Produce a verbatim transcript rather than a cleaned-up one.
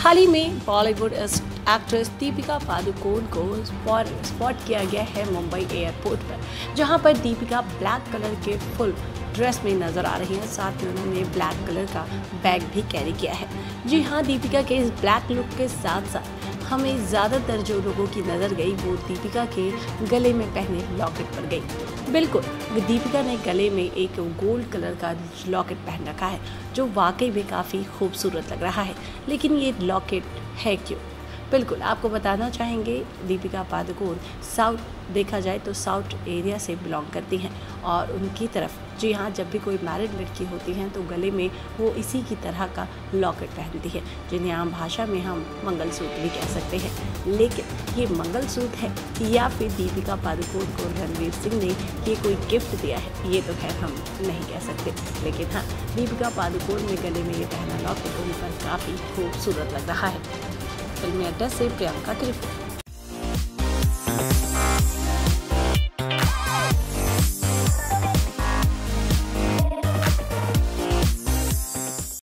हाल ही में बॉलीवुड एक्ट्रेस दीपिका पादुकोण को स्पॉट किया गया है मुंबई एयरपोर्ट पर, जहां पर दीपिका ब्लैक कलर के फुल ड्रेस में नजर आ रही हैं। साथ में उन्होंने ब्लैक कलर का बैग भी कैरी किया है। जी हाँ, दीपिका के इस ब्लैक लुक के साथ साथ हमें ज़्यादातर जो लोगों की नज़र गई वो दीपिका के गले में पहने लॉकेट पर गई। बिल्कुल, दीपिका ने गले में एक गोल्ड कलर का लॉकेट पहन रखा है, जो वाकई में काफ़ी खूबसूरत लग रहा है। लेकिन ये लॉकेट है क्यों? बिल्कुल आपको बताना चाहेंगे, दीपिका पादुकोण साउथ देखा जाए तो साउथ एरिया से बिलोंग करती हैं और उनकी तरफ जी हाँ, जब भी कोई मैरिड लड़की होती हैं तो गले में वो इसी की तरह का लॉकेट पहनती है, जिन्हें आम भाषा में हम मंगलसूत्र भी कह सकते हैं। लेकिन ये मंगलसूत्र है या फिर दीपिका पादुकोण को रणवीर सिंह ने ये कोई गिफ्ट दिया है, ये तो खैर हम नहीं कह सकते। लेकिन हाँ, दीपिका पादुकोण ने गले में ये पहना लॉकेट उन पर काफ़ी खूबसूरत लग रहा है। फिल्मी अड्डा से प्रियंका की रिपोर्ट।